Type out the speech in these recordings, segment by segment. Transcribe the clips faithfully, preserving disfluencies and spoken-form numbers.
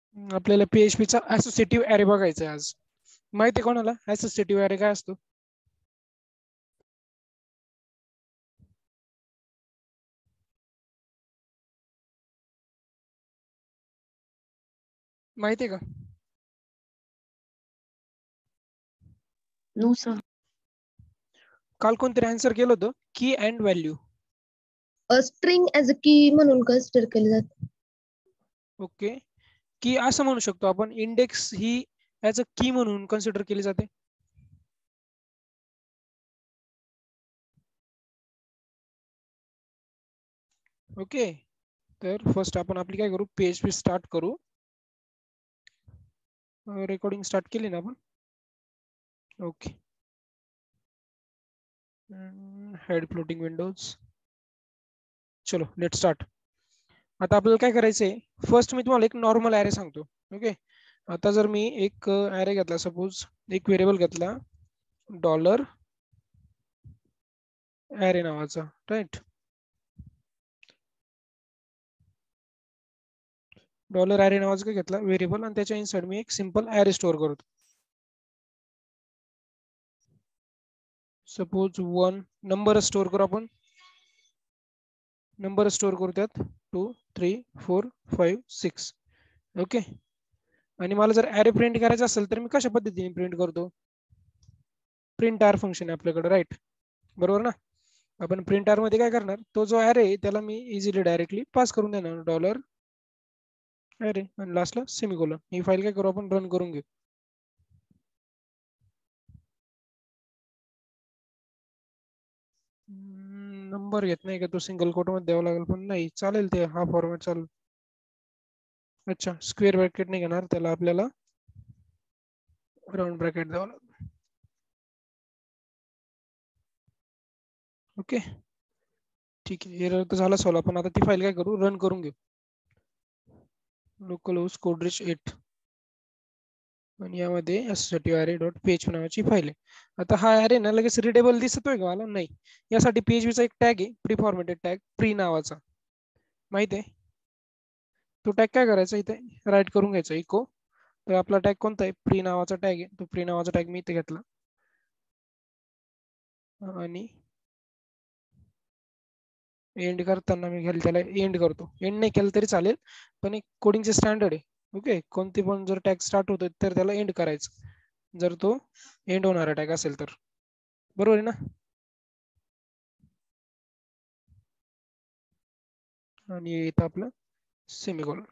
आपल्याला पीएचपी चा associative array बघायचा आहे आज. माहिती आहे कोणाला असोसिएटिव्ह ॲरे काय असतो? माहिती आहे का? No sir. काल कोणतरी आन्सर केलं होतं की and value. String as a key म्हणून कन्सिडर केले जाते. ओके, की असं म्हणू शकतो आपण index he as a key म्हणून कन्सिडर केली जाते. ओके, तर फर्स्ट आपण आपली काय करू, पीएचपी स्टार्ट करू. रेकॉर्डिंग स्टार्ट केली ना आपण? ओके. Head floating windows. चलो लेट स्टार्ट. आता आपल्याला काय करायचंय, फर्स्ट मी तुम्हाला एक नॉर्मल ॲरे सांगतो. ओके, आता जर मी एक ॲरे घेतला, सपोज एक व्हेरिएबल घेतला डॉलर ॲरे नावाचा, राईट. डॉलर ॲरे नावाचा काय घेतला व्हेरिएबल, आणि त्याच्या इनसाइड मी एक सिंपल ॲरे स्टोअर करतो. सपोज वन नंबर स्टोअर करू आपण, नंबर स्टोअर करू त्यात two three four five six. Okay, आणि मला जर ॲरे प्रिंट करायचा असेल तर मी कशा पद्धतीने प्रिंट करतो, प्रिंट आर फंक्शन आहे आपल्याकडे, राईट, बरोबर ना. आपण प्रिंट आर मध्ये काय करणार, तो जो ॲरे आहे त्याला मी इझिली डायरेक्टली पास करून देणार डॉलर ॲरे, आणि लास्टला सेमीकोलन. ही फाईल काय करू आपण, रन करून घेऊ. नंबर घेत नाही का तो, सिंगल कोट मध्ये द्यावा लागेल, पण नाही चालेल ते, हा फॉर्मॅट चालेल. अच्छा, स्क्वेअर ब्रॅकेट नाही घेणार, त्याला आपल्याला राऊंड ब्रॅकेट द्यावा लागेल. ओके, ठीक आहे, एरर तर झाला सॉल्व. आपण आता ती फाईल काय करू, रन करून घेऊ. लोकल होस्ट कोडरिच एट, आणि यामध्ये असोसिएटिव्ह ॲरे डॉट पीएचपी नावाची फाईल आहे. आता हा ॲरे ना लगेच रिडेबल दिसतोय का मला? नाही. यासाठी पीएचपीचा एक टॅग आहे, प्री फॉर्मॅटेड टॅग, प्री नावाचा, माहिती आहे. तो टॅग काय करायचा, इथे राईट करून घ्यायचा इको. तर आपला टॅग कोणता आहे, प्री नावाचा टॅग आहे. तो प्री नावाचा टॅग मी इथे घेतला, आणि एंड करताना मी घ्याल त्याला एंड करतो. एंड नाही केलं तरी चालेल, पण एक कोडिंगचे स्टँडर्ड आहे. ओके, कोणते पण जर टॅग स्टार्ट होतो तर त्याला एंड करायचं, जर तो एंड होणारा टॅग असेल तर, बरोबर आहे ना. आणि इथं आपलं सेमीकोलन.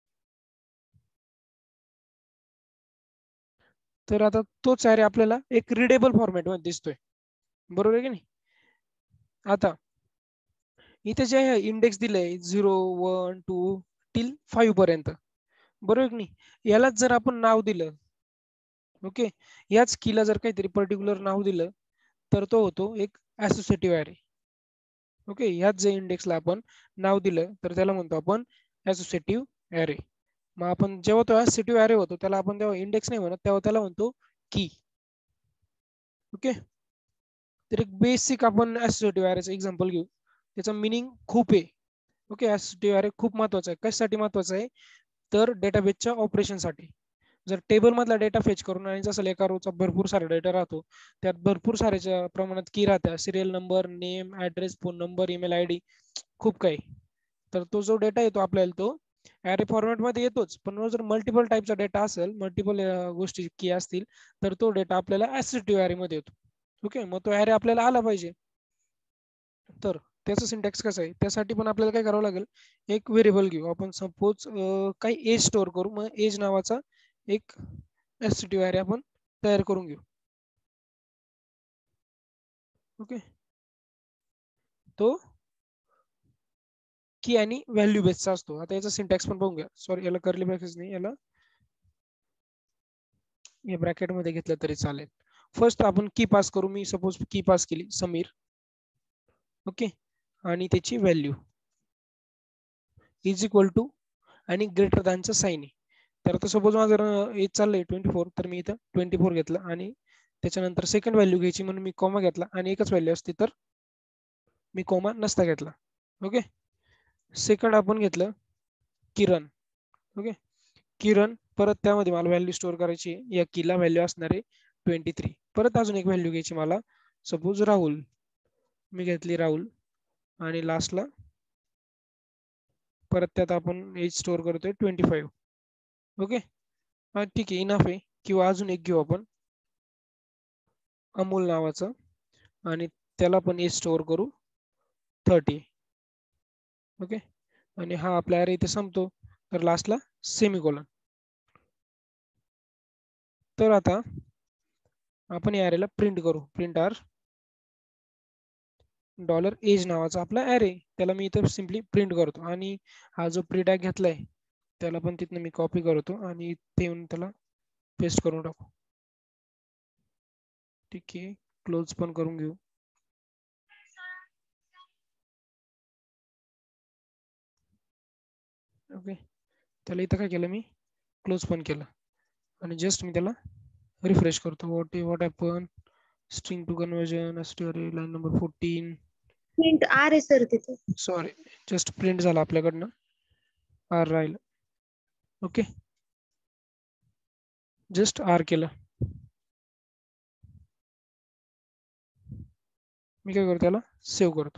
तर आता तोच ॲरे आपल्याला एक रिडेबल फॉर्मॅट मध्ये दिसतोय, बरोबर आहे की नाही. आता इथे जे इंडेक्स दिलंय zero one two till five पर्यंत, बरोबर की नाही. यालाच जर आपण नाव दिलं, ओके, याच कीला जर काहीतरी पर्टिक्युलर नाव दिलं तर तो होतो एक असोसिएटिव्ह ॲरे. ओके, ह्याच जे इंडेक्सला आपण नाव दिलं तर त्याला म्हणतो आपण असोसिएटिव्ह ॲरे. मग आपण जेव्हा तो असोसिएटिव्ह ॲरे होतो त्याला आपण तेव्हा इंडेक्स नाही म्हणत, तेव्हा त्याला म्हणतो की. ओके, तर एक बेसिक आपण असोसिएटिव्ह ॲरेचं एक्झाम्पल घेऊ. त्याचं मिनिंग खूप आहे. ओके, असोसिएटिव्ह ॲरे खूप महत्वाचा आहे. कशासाठी महत्वाचा आहे, तर डेटाबेसच्या ऑपरेशनसाठी. जर टेबल मधला डेटा फेच करून, आणि जसं एका रोचा भरपूर सारा डेटा राहतो, त्यात भरपूर साऱ्याच्या प्रमाणात की राहत्या, serial number, name, address, phone number, email I D, खूप काही. तर तो जो डेटा येतो आपल्याला तो ॲरे फॉर्मॅट मध्ये येतोच, पण जर मल्टिपल टाईपचा डेटा असेल, मल्टिपल गोष्टी की असतील, तर तो डेटा आपल्याला असोसिएटिव्ह ॲरे मध्ये येतो. ओके, मग तो ॲरे आपल्याला आला पाहिजे. तर त्याचं सिंटॅक्स कसं आहे, त्यासाठी पण आपल्याला काय करावं लागेल, एक व्हेरिएबल घेऊ आपण. सपोज काही एज स्टोअर करू, मग एज नावाचा एक असोसिएटिव्ह ॲरे आपण तयार करून घेऊ. ओके, तो की आणि व्हॅल्यू बेसचा असतो. आता याचा सिंटॅक्स पण बघून घ्या. सॉरी, याला कर्ली ब्रॅकेट्स नाही, याला या ब्रॅकेट मध्ये घेतलं तरी चालेल. फर्स्ट आपण की पास करू. मी सपोज की पास केली समीर, ओके, आणि त्याची व्हॅल्यू इज इक्वल टू आणि ग्रेटर दॅनचं साईन आहे. तर आता सपोज माझं एज चाललंय ट्वेंटी फोर, तर मी इथं ट्वेंटी फोर घेतलं, आणि त्याच्यानंतर सेकंड व्हॅल्यू घ्यायची म्हणून मी कॉमा घेतला, आणि एकच व्हॅल्यू असते तर मी कॉमा नसता घेतला. ओके, सेकंड आपण घेतलं किरण. ओके, किरण, परत त्यामध्ये मला व्हॅल्यू स्टोअर करायची, या कीला व्हॅल्यू असणार आहे ट्वेंटी थ्री. परत अजून एक व्हॅल्यू घ्यायची मला, सपोज राहुल, मी घेतली राहुल, आणि लास्टला परत त्यात आपण एज स्टोअर करतोय ट्वेंटी फाईव्ह. ओके, हा ठीक आहे, इनफ आहे. किंवा अजून एक घेऊ आपण अमोल नावाचं, आणि त्याला पण एज स्टोअर करू थर्टी. ओके, आणि हा आपला अरे इथे संपतो, तर लास्टला सेमिकोलॉन. तर आता आपण या अरेला प्रिंट करू, प्रिंट आर डॉलर एज नावाचा आपला अरे, त्याला मी इथं सिम्पली प्रिंट करतो, आणि हा जो प्री टॅग घेतलाय त्याला पण तिथनं मी कॉपी करतो आणि इथे येऊन त्याला पेस्ट करून टाकू. ठीक आहे, क्लोज पण करून घेऊ. ओके, त्याला इथं काय केलं मी, क्लोज पण केलं, आणि जस्ट मी त्याला रिफ्रेश करतो. What what happen, string to conversion STRA line number fourteen. Print R आहे सर तिथे. सॉरी, जस्ट प्रिंट झाला आपल्याकडनं, आर राहिलं. ओके, जस्ट आर केलं. मी काय करतो, त्याला सेव्ह करतो.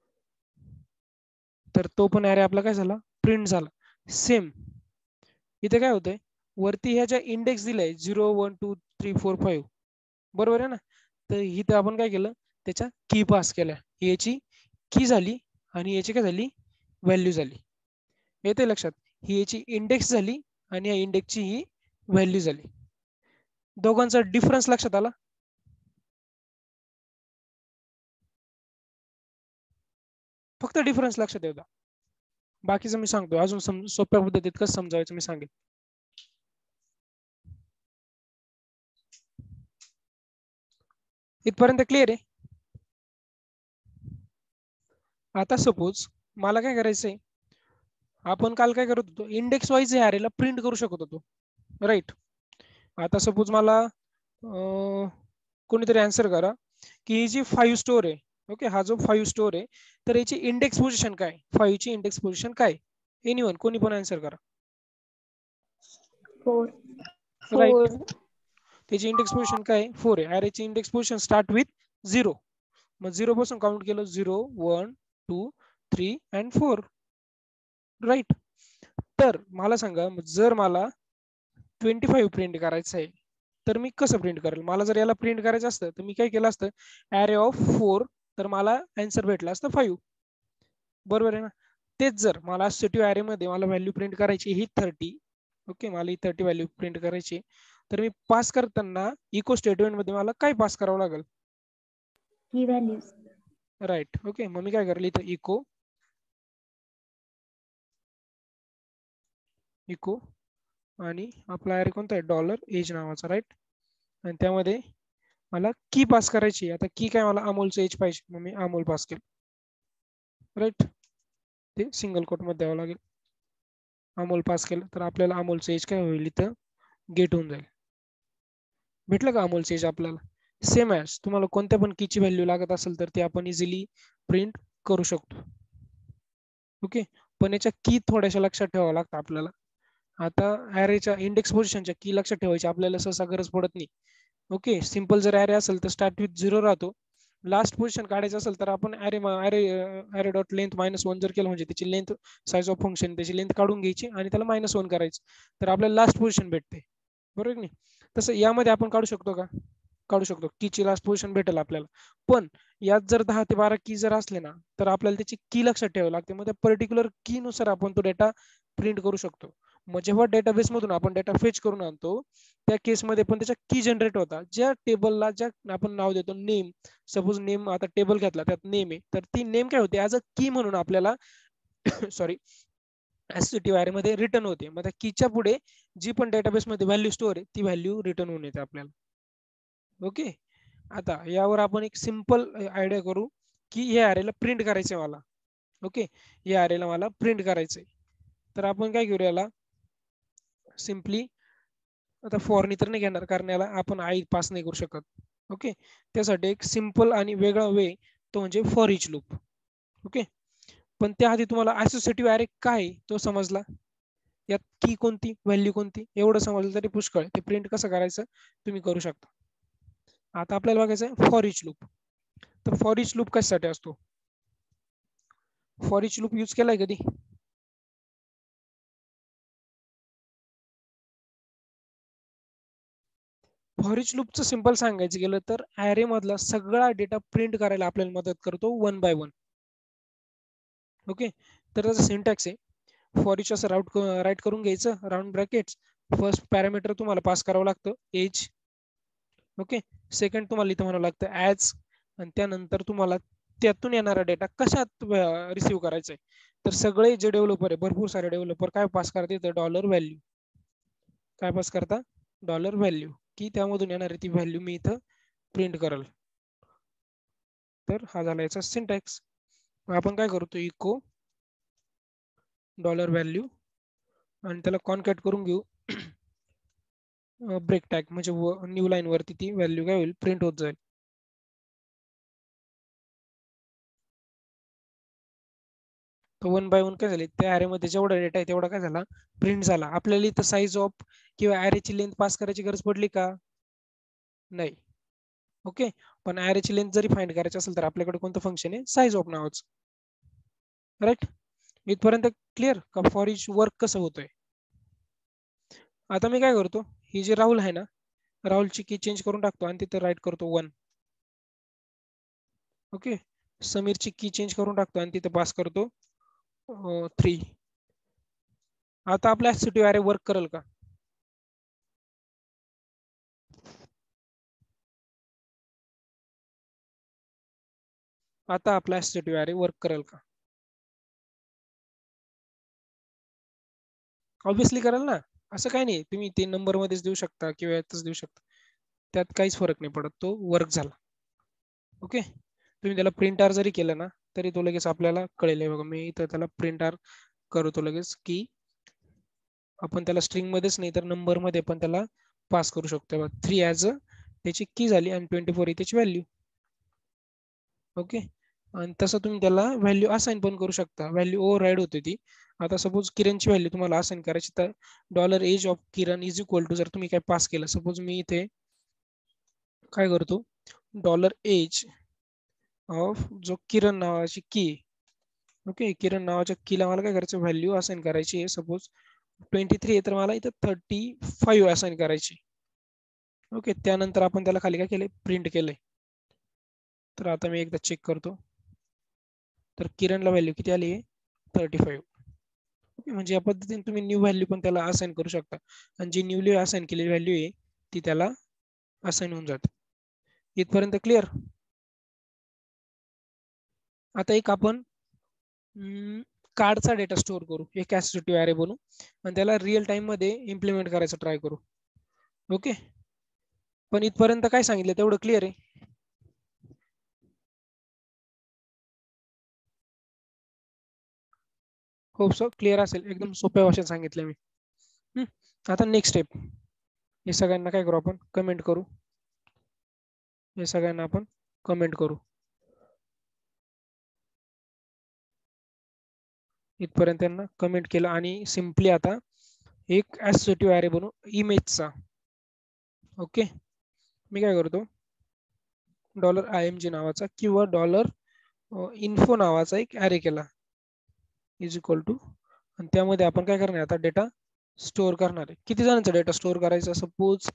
तर तो पण अरे आपला काय झाला, प्रिंट झाला. सेम इथे काय होतंय, वरती ह्या ज्या इंडेक्स दिलाय zero one two three four five, बरोबर आहे ना. तर इथे आपण काय केलं, त्याच्या की पास केल्या, याची की झाली आणि याची काय झाली, व्हॅल्यू झाली. येते लक्षात, ही याची इंडेक्स झाली आणि या इंडेक्सची ही व्हॅल्यू झाली. दोघांचा डिफरन्स लक्षात आला. फक्त डिफरन्स लक्षात येऊ द्या, बाकीचं मी सांगतो अजून सम सोप्या पद्धतीत कसं समजावायचं मी सांगेन. इथपर्यंत क्लिअर आहे. आता सपोज मला काय करायचंय, आपण काल काय करत होतो, इंडेक्स वाईज हे अरेला प्रिंट करू शकत होतो, राईट. आता सपोज मला कोणीतरी आन्सर करा की ही जी फाईव्ह स्टोर आहे, ओके, हा जो फाईव्ह स्टोर आहे, तर याची इंडेक्स पोझिशन काय, फाईव्ह ची इंडेक्स पोझिशन काय, एनीवन कोणी पण आन्सर करा. फोर. राईट, त्याची इंडेक्स पोझिशन काय, फोर आहे. अरेची index position start with zero, मग झिरो पासून काउंट केलं, zero one two three and four, right. तर मला सांगा, जर मला ट्वेंटी फाईव्ह प्रिंट करायचं आहे तर मी कसं प्रिंट करेल. मला जर याला प्रिंट करायचं असतं तर मी काय केलं असतं, ॲरे ऑफ फोर, तर मला आन्सर भेटला असतं फाईव्ह, बरोबर आहे ना. तेच जर मला असोसिएटिव्ह ॲरे मध्ये मला व्हॅल्यू प्रिंट करायची ही थर्टी, ओके, मला ही थर्टी व्हॅल्यू प्रिंट करायची, तर मी पास करताना इको स्टेटमेंट मध्ये मला काय पास करावं लागेल, की व्हॅल्यूज, राईट. ओके, मग मी काय करेल, इथं इको इको आणि आपला ॲरे कोणता आहे, डॉलर एज नावाचा, राईट. आणि त्यामध्ये मला की पास करायची. आता की काय, मला अमोलचं एज पाहिजे, मग मी अमोल पास केलं, राईट. ते सिंगल कोट मध्ये द्यावं लागेल. अमोल पास केलं तर आपल्याला अमोलचं एज काय होईल, इथं गेट होऊन जाईल. भेटलं का अमोलचं एज आपल्याला. सेम ॲज तुम्हाला कोणत्या पण कीची व्हॅल्यू लागत असेल तर ते आपण इझिली प्रिंट करू शकतो. ओके, पण याच्या की थोड्याशा लक्षात ठेवावं लागतं आपल्याला. आता ॲरेच्या इंडेक्स पोझिशनच्या की लक्षात ठेवायची आपल्याला सहसा गरज पडत नाही. ओके, सिंपल जर ॲरे असेल तर स्टार्ट विथ झिरो राहतो. लास्ट पोझिशन काढायचं असेल तर आपण array array array dot length minus one जर केलं म्हणजे त्याची लेंथ साईज ऑफ फंक्शन त्याची लेंथ काढून घ्यायची आणि त्याला मायनस वन करायचं, तर आपल्याला लास्ट पोझिशन भेटते, बरोबर की नाही. तसं यामध्ये आपण काढू शकतो का, काढू शकतो, कीची लास्ट पोझिशन भेटेल आपल्याला. पण यात जर दहा ते बारा की जर असले ना तर आपल्याला त्याची की लक्षात ठेवावी लागते. मग त्या पर्टिक्युलर की नुसार आपण तो डेटा प्रिंट करू शकतो. मग जेव्हा डेटाबेस मधून आपण डेटा फेच करून आणतो त्या केसमध्ये पण त्याच्या की जनरेट होतात. ज्या टेबलला ज्या आपण नाव देतो नेम, सपोज नेम, आता टेबल घेतला त्यात नेम आहे, तर ती नेम काय होते, ऍज अ की म्हणून आपल्याला सॉरी एससीटीव्ही ॲरे मध्ये रिटर्न होते. मग त्या कीच्या पुढे जी पण डेटाबेस मध्ये व्हॅल्यू स्टोअर आहे ती व्हॅल्यू रिटर्न होऊन येते आपल्याला. ओके, आता यावर आपण एक सिंपल आयडिया करू की हे ॲरेला प्रिंट करायचंय मला. ओके, या ॲरेला मला प्रिंट करायचंय, तर आपण काय करू, याला सिम्पली आता फॉरनी तर नाही घेणार कारण याला आपण आई पास नाही करू शकत. ओके, त्यासाठी एक सिंपल आणि वेगळा वे तो म्हणजे फॉर इच लूप. ओके, पण त्याआधी तुम्हाला असोसिएटिव्ह ॲरे काय तो समजला. यात की कोणती, व्हॅल्यू कोणती, एवढं समजलं तरी पुष्कळ. ते प्रिंट कसं करायचं तुम्ही करू शकता. आता आपल्याला बघायचं आहे फॉर इच लूप. तर फॉर इच लूप कशासाठी असतो? फॉर इच लूप यूज केलाय कधी? फॉर इच लूपचं सिंपल सांगायचं गेलं तर ॲरे मधला सगळा डेटा प्रिंट करायला आपल्याला मदत करतो वन बाय वन. ओके, तर त्याचा सिंटॅक्स आहे फॉर इच असं राऊट राईट करून घ्यायचं राऊंड ब्रॅकेट्स. फर्स्ट पॅरामीटर तुम्हाला पास करावं लागतं एज. ओके, सेकंड तुम्हाला इथं म्हणावं लागतं ॲज, आणि त्यानंतर तुम्हाला त्यातून येणारा डेटा कशात रिसिव्ह करायचा आहे. तर सगळे जे डेव्हलपर आहे, भरपूर सारे डेव्हलपर काय पास करतात, डॉलर व्हॅल्यू. काय पास करता? डॉलर व्हॅल्यू, की त्यामधून येणारी ती व्हॅल्यू मी इथं प्रिंट करल. तर हा झाला याचा सिंटॅक्स. आपण काय करतो, इको डॉलर व्हॅल्यू आणि त्याला कॉन्कॅट करून घेऊ ब्रेक टॅग, म्हणजे न्यू लाईन वरती ती व्हॅल्यू काय होईल, प्रिंट होत जाईल. तर वन बाय वन काय झाले, त्या ॲरेमध्ये जेवढा डेटा आहे तेवढा काय झाला, प्रिंट झाला. आपल्याला इथं साईज ऑफ किंवा ॲरेची लेंथ पास करायची गरज पडली का? नाही. ओके, पण ॲरेची लेंथ जरी फाइंड करायची असेल तर आपल्याकडे कोणतं फंक्शन आहे, साईज ऑफ नावाचं. राईट, इथपर्यंत क्लिअर का फॉर इच वर्क कसं होतंय? आता मी काय करतो, ही जी राहुल आहे ना, राहुलची की चेंज करून टाकतो आणि तिथं राईट करतो वन. ओके, समीरची की चेंज करून टाकतो आणि तिथं पास करतो थ्री. आता आपल्या सिटी ॲरे वर्क करेल का? आता आपला सिटी ॲरे वर्क करेल का? ऑब्विसली करेल ना. असं काही नाही, तुम्ही ते नंबर मध्येच देऊ शकता किंवा यातच देऊ शकता, त्यात काहीच फरक नाही पडत, तो वर्क झाला. ओके, तुम्ही त्याला प्रिंट आर जरी केलं ना तरी तो लगेच आपल्याला कळेल. बघा मी इथं त्याला प्रिंट आर करतो लगेच, की आपण त्याला स्ट्रिंग मध्येच नाही तर नंबर मध्ये पण त्याला पास करू शकतो. थ्री ॲज अ त्याची की झाली आणि ट्वेंटी फोर ही त्याची व्हॅल्यू. ओके, आणि तसं तुम्ही त्याला व्हॅल्यू असाइन पण करू शकता, व्हॅल्यू ओव्हर राईड होते ती. आता सपोज किरणची व्हॅल्यू तुम्हाला असाइन करायची, तर dollar age of Kiran is equal to, जर तुम्ही काय पास केलं, सपोज मी इथे काय करतो, डॉलर एज ऑफ जो किरण नावाची की. ओके, किरण नावाच्या कीला मला काय करायचं, व्हॅल्यू असाइन करायची आहे. सपोज ट्वेंटी थ्री आहे तर मला इथं थर्टी फाईव्ह असाइन करायची. ओके, त्यानंतर आपण त्याला खाली काय केलंय, प्रिंट केलंय. तर आता मी एकदा चेक करतो, तर किरणला व्हॅल्यू किती आली आहे, थर्टी फाईव्ह. ओके, म्हणजे या पद्धतीने तुम्ही न्यू व्हॅल्यू पण त्याला असाइन करू शकता, आणि जी न्यूली असाइन केलेली व्हॅल्यू आहे ती त्याला असाइन होऊन जाते. इथपर्यंत क्लिअर? आता एक आपण कार्डचा डेटा स्टोअर करू, एक ॲसोसिएटिव्ह ॲरे बनवू आणि त्याला रिअल टाइम मध्ये इम्प्लिमेंट करायचं ट्राय करू. ओके, पण इथपर्यंत काय सांगितलं तेवढं क्लिअर आहे? खूप सो क्लिअर असेल, एकदम सोप्या भाषेत सांगितलं मी. आता नेक्स्ट स्टेप, हे सगळ्यांना काय करू, आपण कमेंट करू. हे सगळ्यांना आपण कमेंट करू. इथपर्यंत त्यांना कमेंट केलं आणि सिम्पली आता एक ॲसोसिएटिव्ह ॲरे बनवू इमेजचा. ओके, मी काय करतो, डॉलर आय एम जी नावाचा किंवा डॉलर इन्फो नावाचा एक ॲरे केला इज इक्वल टू, आणि त्यामध्ये आपण काय करणार, आता डेटा स्टोअर करणार आहे. किती जणांचा डेटा स्टोअर करायचा, सपोज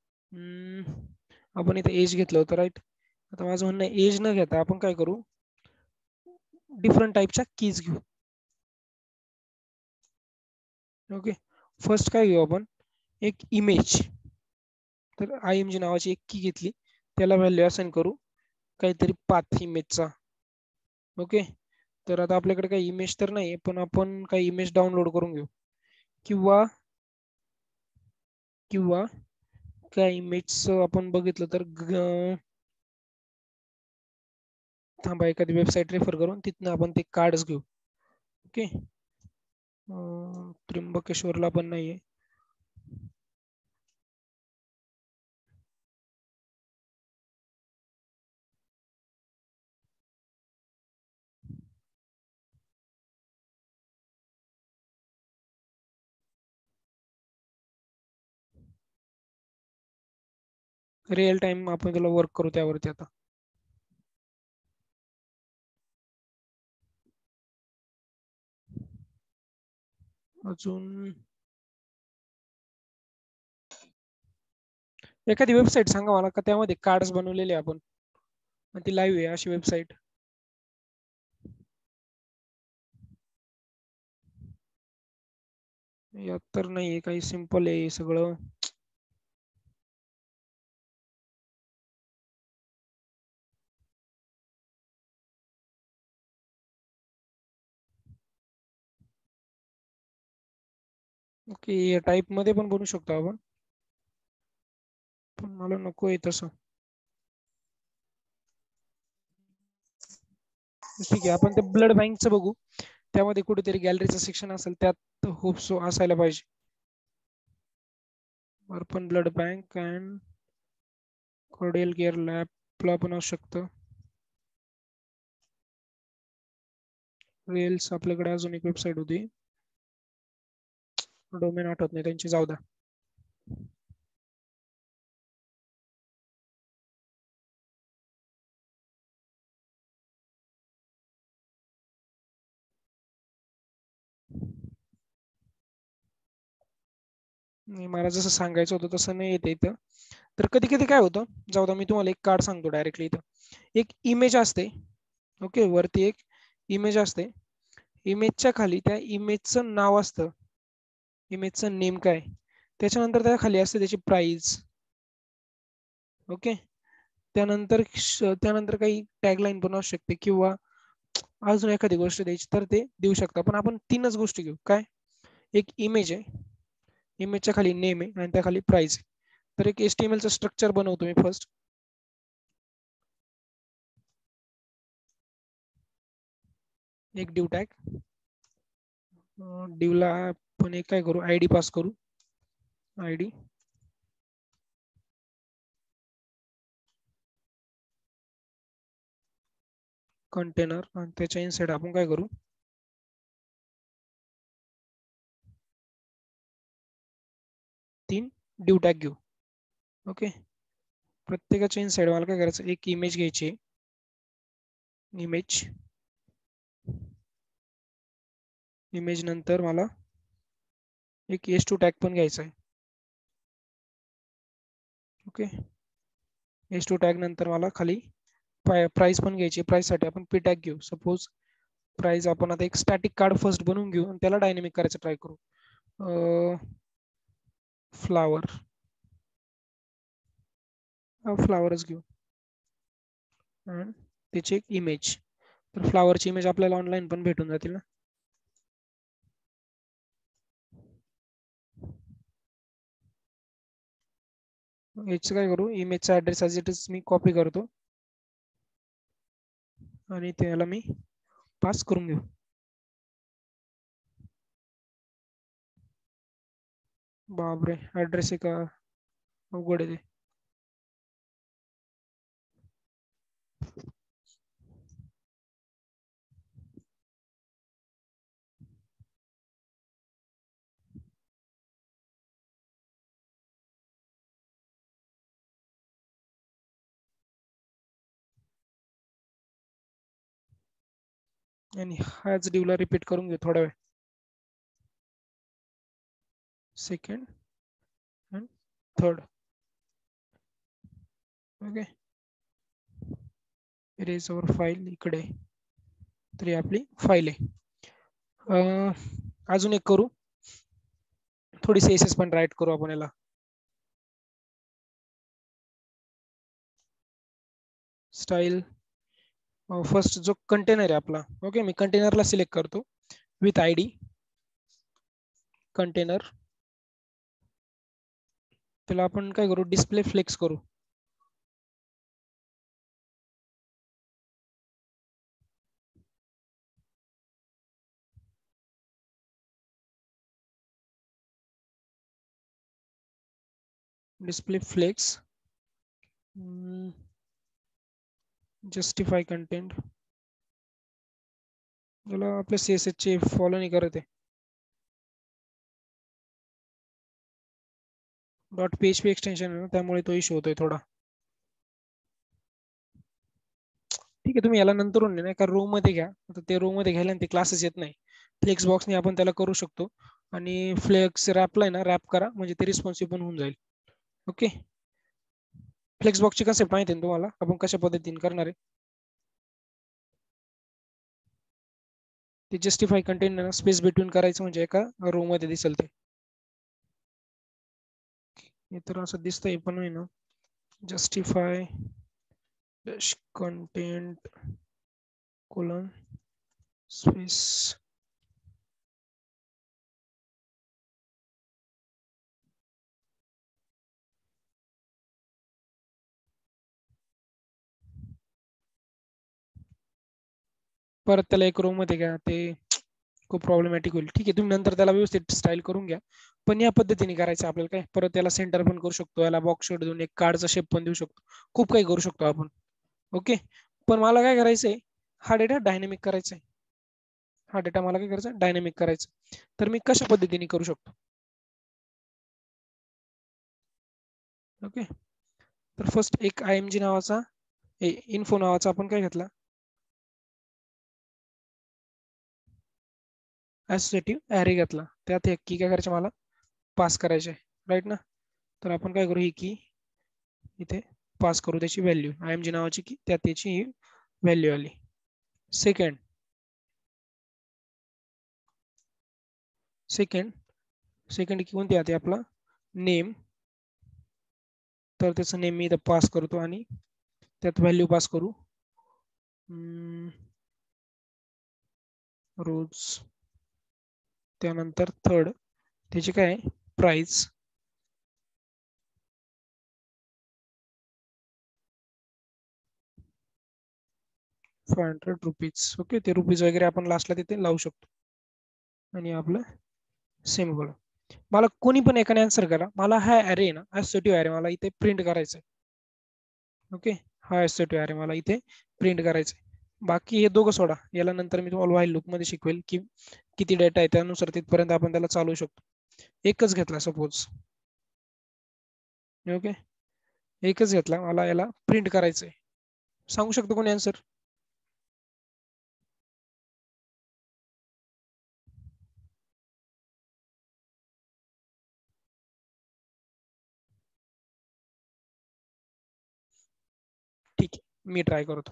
आपण इथे एज घेतलं होतं, राईट. आता माझं म्हणणं एज न घेता आपण काय करू, डिफरंट टाईपच्या कीज घेऊ. ओके, फर्स्ट काय घेऊ आपण, एक इमेज. तर आय एम जी नावाची एक की घेतली, त्याला व्हॅल्यू असाइन करू काहीतरी पाथ इमेजचा. ओके, तर आता आपल्याकडे काही इमेज तर नाही, पण आपण काही इमेज डाउनलोड करून घेऊ, किंवा किंवा त्या इमेजचं आपण बघितलं तर थांबा, एखादी वेबसाईट रेफर करून तिथनं आपण ते कार्ड्स घेऊ. ओके, त्र्यंबकेश्वरला पण नाहीये. रिअल टाइम आपण त्याला वर्क करू त्यावरती आता. अजून एखादी वेबसाईट सांगा मला का त्यामध्ये कार्ड्स बनवलेले आपण आणि ती लाईव्ह आहे अशी वेबसाईट. यात तर नाही काही सिंपल आहे सगळं. ओके या टाईप मध्ये पण बनवू शकतो आपण पण मला नको आहे तसं. ठीक आहे आपण ते ब्लड बँकचं बघू त्यामध्ये कुठेतरी गॅलरीचं सेक्शन असेल त्यात होप सो असायला पाहिजे. Arpan blood bank and cordial care लॅबला पण असू शकतं. रेल्स आपल्याकडे अजून एक वेबसाईट होती डोमेन आठवत नाही त्यांची जाऊ द्या. नाही मला जसं सांगायचं होतं तसं नाही येते इथं. तर कधी कधी काय होतं जाऊ द्या मी तुम्हाला एक कार्ड सांगतो डायरेक्टली इथं. एक इमेज असते ओके वरती एक इमेज असते. इमेजच्या खाली त्या इमेजचं नाव असतं. इमेजचं नेम काय त्याच्यानंतर त्या खाली असते त्याची प्राइस. ओके त्यानंतर त्यानंतर काही टॅगलाईन पण असू शकते किंवा अजून एखादी गोष्ट द्यायची तर ते देऊ शकता. पण आपण तीनच गोष्टी घेऊ काय एक इमेज आहे इमेजच्या खाली नेम आहे आणि त्या खाली प्राइस आहे. तर एक एच टी एम एल चं स्ट्रक्चर बनवतो मी फर्स्ट. एक डिव टॅग डिवला आपण एक काय करू आयडी पास करू आयडी कंटेनर आणि त्याच्या इनसाइड आपण काय करू तीन डिव टॅग घेऊ. ओके प्रत्येकाच्या इनसाइड मला काय करायचं एक इमेज घ्यायची इमेज इमेज नंतर मला एक एच टू टॅग पण घ्यायचा आहे. ओके एच टू टॅग नंतर मला खाली प्राइस पण घ्यायची. प्राइस साठी आपण पी टॅग घेऊ. सपोज प्राइस आपण आता एक स्टॅटिक कार्ड फर्स्ट बनवून घेऊ आणि त्याला डायनेमिक करायचं ट्राय करू. फ्लावर फ्लावरच घेऊ आणि त्याची एक इमेज. तर फ्लावरची इमेज आपल्याला ऑनलाईन पण भेटून जातील ना. याचं काय करू इमेजचा ऍड्रेस ॲज इट इज मी कॉपी करतो आणि त्याला मी पास करून घेऊ. बापरे ऍड्रेस आहे का अवघड आहे ते. आणि हाच डिवला रिपीट करून घेऊ थोडा वेळ. Second and third okay erase our file इकडे तरी आपली फाईल आहे. अजून एक करू थोडी सी एस एस पण राईट करू आपण याला. स्टाईल फर्स्ट जो कंटेनर आहे आपला ओके मी कंटेनरला सिलेक्ट करतो विथ आय डी कंटेनर. त्याला आपण काय करू डिस्प्ले फ्लेक्स करू. डिस्प्ले फ्लेक्स जस्टिफाय कंटेंट याला आपल्या सी एस एस चे फॉलो नाही करत आहे. Dot P H P extension आहे ना त्यामुळे तो इश्यू होतोय थोडा. ठीक आहे, तुम्ही याला नंतरून नाही का रो मध्ये घ्या. आता ते रो मध्ये घ्यायला ते क्लासेस येत नाही. फ्लेक्स बॉक्सने आपण त्याला करू शकतो आणि फ्लेक्स रॅपला ना रॅप करा म्हणजे ते रिस्पॉन्सिव्ह पण होऊन जाईल. ओके, फ्लेक्स बॉक्सची कन्सेप्ट माहिती आहे तुम्हाला, आपण कशा पद्धतीने करणार आहे ते. जस्टिफाय कंटेन स्पेस बिटवीन करायचं म्हणजे एका रो मध्ये दिसेल ते. हे तर असं दिसतंय पण आहे ना, जस्टिफाय कंटेंट कोलन स्पेस. परत त्याला एक रो मध्ये घ्या, ते खूप प्रॉब्लेमॅटिक होईल. ठीक आहे, तुम्ही नंतर त्याला व्यवस्थित स्टाईल करून घ्या, पण या पद्धतीने करायचं आपल्याला. काय परत त्याला सेंटर पण करू शकतो, याला बॉक्स शेड देऊन एक कार्डचा शेप पण देऊ शकतो, खूप काही करू शकतो आपण. ओके, पण मला काय करायचंय, हा डेटा डायनॅमिक करायचा आहे. हा डेटा मला काय करायचा, डायनॅमिक करायचा. तर मी कशा पद्धतीने करू शकतो. ओके, तर फर्स्ट एक आय एम जी नावाचा इन्फो नावाचा आपण काय घेतला, असोसिएटिव्ह ॲरे घेतला. त्यात एक की काय करायचं मला पास करायचे, राईट ना. तर आपण काय करू, ही की इथे पास करू, त्याची व्हॅल्यू आय एम जी नावाची की त्यात त्याची ही व्हॅल्यू आली. सेकंड सेकंड सेकंड की कोणती आहे आपला नेम. तर त्याचं नेम मी इथं पास करतो आणि त्यात व्हॅल्यू पास करू रोज. त्यानंतर थर्ड त्याची काय price, five hundred rupees. Okay, ते रुपीज वगैरे आपण लास्टला तिथे लावू शकतो. आणि आपलं सेम बोला. मला कोणी पण एकाने आन्सर करा, मला हा ॲरे ना असोसिएटिव्ह ॲरे मला इथे प्रिंट करायचा आहे. ओके, हा असोसिएटिव्ह ॲरे मला इथे प्रिंट करायचा आहे. बाकी हे दोघं सोडा, याला नंतर मी तुम्हाला व्हाईल लूप मध्ये शिकवेल की किती डेटा आहे त्यानुसार तिथपर्यंत आपण त्याला चालवू शकतो. एकच घेतला सपोज, ओके एकच घेतला, मला याला प्रिंट करायचंय. सांगू शकतो कोणी आन्सर. ठीक आहे, मी ट्राय करतो.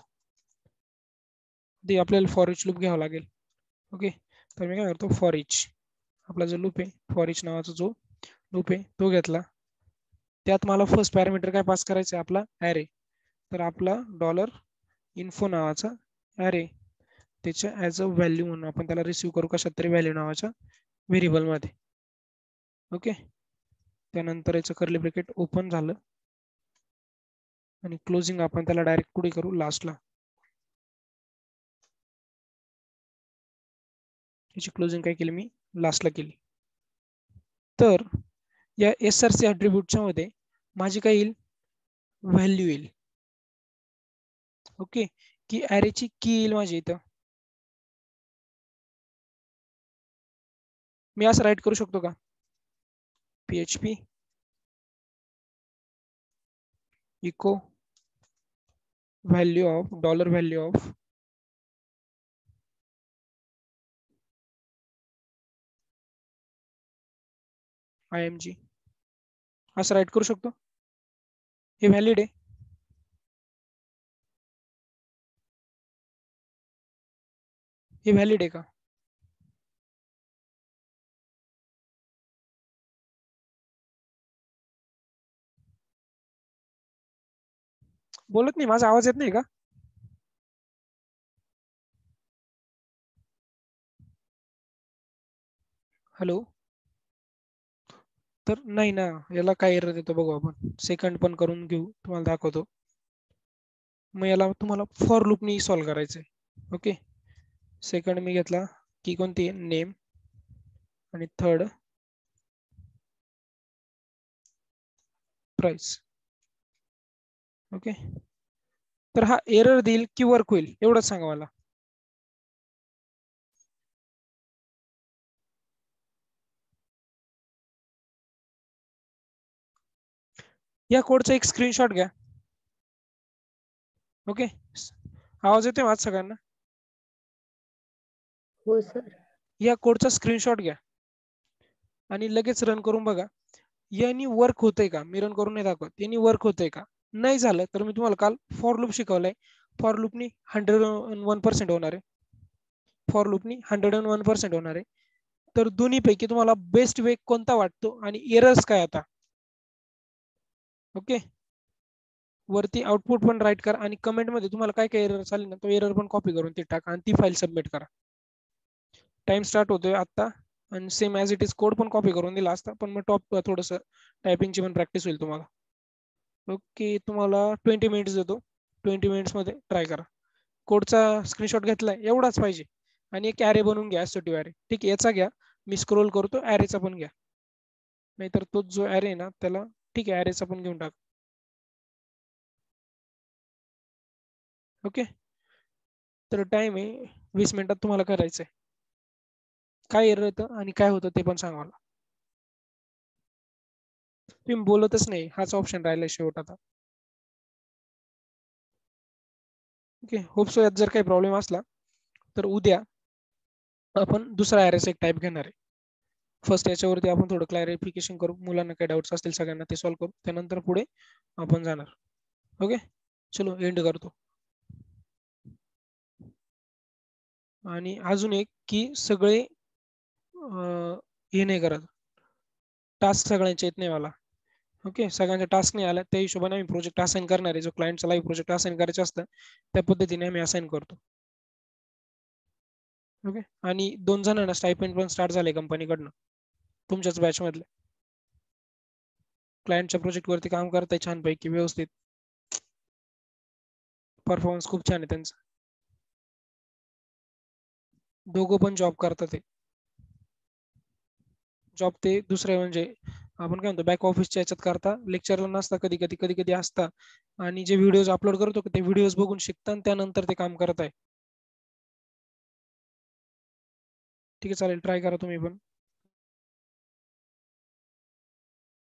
ते आपल्याला फॉर इच लूप घ्यावं लागेल. ओके, तर मी काय करतो, फॉर इच आपला जो लूप आहे, फॉर इच नावाचा जो लूप आहे तो घेतला. त्यात मला फर्स्ट पॅरामीटर काय पास करायचं आहे, आपला ॲरे. तर आपला डॉलर इन्फो नावाचा ॲरे, त्याच्या ॲज अ व्हॅल्यू म्हणून आपण त्याला रिसिव्ह करू कशात तरी व्हॅल्यू नावाच्या व्हेरिएबल मध्ये. ओके, त्यानंतर याचं कर्ली ब्रॅकेट ओपन झालं आणि क्लोजिंग आपण त्याला डायरेक्ट कुठे करू, लास्टला. याची क्लोजिंग काय केली मी, लास्टला केली. तर या एस आर सी ॲट्रिब्यूटच्या मध्ये माझी काय येईल, व्हॅल्यू येईल. ओके, की ॲरेची की येईल माझी इथं. मी असं राईट करू शकतो का, P H P echo value of dollar value of I M G, असं राईट करू शकतो. हे व्हॅलिड आहे. हे व्हॅलिड आहे का, बोलत नाही, माझा आवाज येत नाही का. हॅलो, तर नाही ना, याला काय एरर देतो बघू आपण. सेकंड पण करून घेऊ, तुम्हाला दाखवतो. मग याला तुम्हाला फॉर लूपनी सॉल्व्ह करायचंय. ओके, सेकंड मी घेतला की कोणती नेम आणि थर्ड प्राइस. ओके, तर हा एरर देईल की वर्क होईल एवढंच सांगा मला. या कोडचा एक स्क्रीनशॉट घ्या. ओके, आवाज येतोय माझ सगळ्यांना? हो सर. या कोडचा स्क्रीनशॉट घ्या आणि लगेच रन करून बघा यांनी वर्क होतंय का. मी रन करून नाही दाखवत, यांनी वर्क होतंय का. नाही झालं तर मी तुम्हाला काल फॉर लूप शिकवलंय, फॉर लूपनी हंड्रेड वन पर्सेंट होणार आहे, फॉर लूपनी हंड्रेड अँड वन पर्सेंट होणार आहे. तर दोन्ही पैकी तुम्हाला बेस्ट वे कोणता वाटतो आणि एरर्स काय आता. ओके, वरती आउटपुट पण राईट करा आणि कमेंट मध्ये तुम्हाला काय काय एरर आले ना तो एरर पण कॉपी करून ते टाका आणि ती फाईल सबमिट करा. टाइम स्टार्ट होतोय आता आणि same as it is code पण कॉपी करून दिला असता, पण मग टॉप थोडंसं टायपिंगची पण प्रॅक्टिस होईल तुम्हाला. ओके, तुम्हाला ट्वेंटी मिनिट्स देतो, ट्वेंटी मिनिट्स मध्ये ट्राय करा. कोडचा स्क्रीनशॉट घेतलाय एवढाच पाहिजे आणि एक ॲरे बनवून घ्या, असोटिव्ह ॲरे. ठीक आहे, याचा घ्या, मी स्क्रोल करतो, ॲरेचा पण घ्या, नाहीतर तो जो ॲरे आहे ना त्याला, ठीक आहे ॲरेचा पण घेऊन टाक. ओके, तर टाइम आहे वीस मिनिटात तुम्हाला करायचंय. काय एरर येतं आणि काय होतं ते पण सांगा मला. तुम्ही बोलतच नाही, हाच ऑप्शन राहिलाय शेवट आता. ओके, होप सो यात जर काही प्रॉब्लेम असला तर उद्या आपण दुसरा ॲरेचा एक टाईप घेणार आहे. फर्स्ट याच्यावरती आपण थोडं क्लॅरिफिकेशन करू, मुलांना काही डाऊट्स असतील सगळ्यांना ते सॉल्व्ह करू, त्यानंतर पुढे आपण जाणार. ओके, चलो एंड करतो. आणि अजून एक की सगळे हे नाही करत, टास्क सगळ्यांचे येत नाही मला. ओके, सगळ्यांचा टास्क नाही आला त्या हिशोबाने आम्ही प्रोजेक्ट असाइन करणार आहे. जो क्लायंटचा लाईव्ह प्रोजेक्ट असाइन करायचे असतं त्या पद्धतीने आम्ही असाइन करतो. ओके, आणि दोन जणांना स्टायपेंड पण स्टार्ट झाले कंपनीकडनं, तुमच्याच बॅच मधले. क्लायंटच्या प्रोजेक्ट वरती काम करताय छानपैकी व्यवस्थित, परफॉर्मन्स खूप छान आहे त्यांचा. दोघं पण जॉब करतात. ते जॉब ते दुसरे म्हणजे आपण काय म्हणतो बॅक ऑफिसच्या याच्यात करता, लेक्चरला नसता, कधी कधी कधी कधी असता, आणि जे व्हिडिओज अपलोड करतो ते व्हिडिओज बघून शिकता आणि त्यानंतर ते काम करत आहे. ठीक आहे, चालेल, ट्राय करा तुम्ही पण.